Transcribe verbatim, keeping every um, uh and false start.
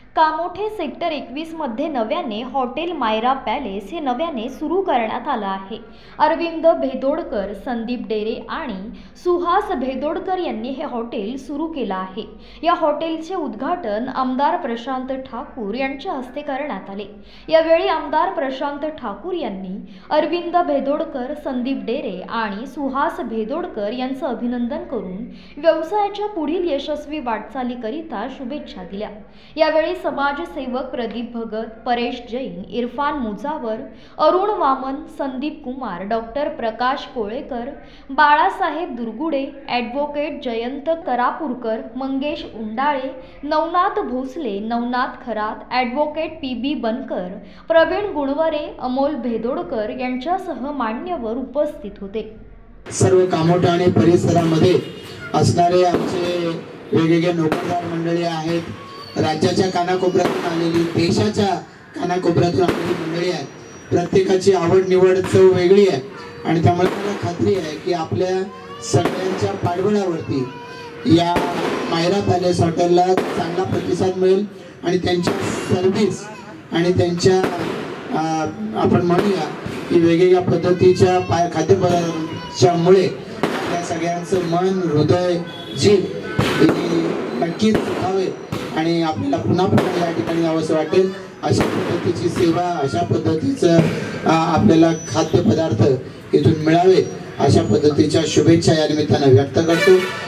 Kamothe sector एकवीस मध्ये नव्याने हॉटेल मायरा पॅलेस हे नव्याने सुरू करण्यात आलं आहे। अरविंद भेदोडकर, संदीप डेरे आणि सुहास भेदोडकर यांनी हे हॉटेल सुरू केलं आहे। या हॉटेलचे उद्घाटन आमदार प्रशांत ठाकूर यांच्या हस्ते करण्यात आले। यावेळी आमदार प्रशांत ठाकूर यांनी अरविंद भेदोडकर, संदीप डेरे आणि सुहास भेदोडकर यांचं अभिनंदन करून व्यवसायाच्या पुढील यशस्वी वाटचालीकरिता शुभेच्छा दिल्या। यावेळी समाजसेवक Pradeep Bhagat, Paresh Jain, Irfan Mujawar, Arun Waman, Sandeep Kumar, doctor Prakash Kolekar, Balasaheb Durgude, advocate Jayant Karapurkar, Mangesh Undale, Navnath Bhosale, Navnath Kharat, advocate P B Bankar, Pravin Gunware, Amol Bhedodkar यांच्यासह मान्यवर उपस्थित होते। सर्व कामोठा आणि परिसरामध्ये असणारे आमचे वेगवेगळे नोकरदार मंडळी आहेत, राज्याच्या कानाकोपऱ्यातून आलेली, देशाच्या कानाकोपऱ्यातून आलेली मंडळी आहेत। प्रत्येकाची आवड निवड चव वेगळी आहे आणि त्यामुळे मला खात्री आहे की आपल्या सगळ्यांच्या पाठबळावरती या मायरा पॅलेस हॉटेलला चांगला प्रतिसाद मिळेल आणि त्यांच्या सर्व्हिस आणि त्यांच्या आपण म्हणूया की वेगवेगळ्या पद्धतीच्या पाय खाद्यपदार्थांच्यामुळे या सगळ्यांचं मन, हृदय, जीभ नक्कीच सुखावे आणि आपल्याला पुन्हा पुन्हा या ठिकाणी यावंसं वाटेल अशा पद्धतीची सेवा, अशा पद्धतीचं आपल्याला खाद्यपदार्थ इथून मिळावे अशा पद्धतीच्या शुभेच्छा या निमित्तानं व्यक्त करतो।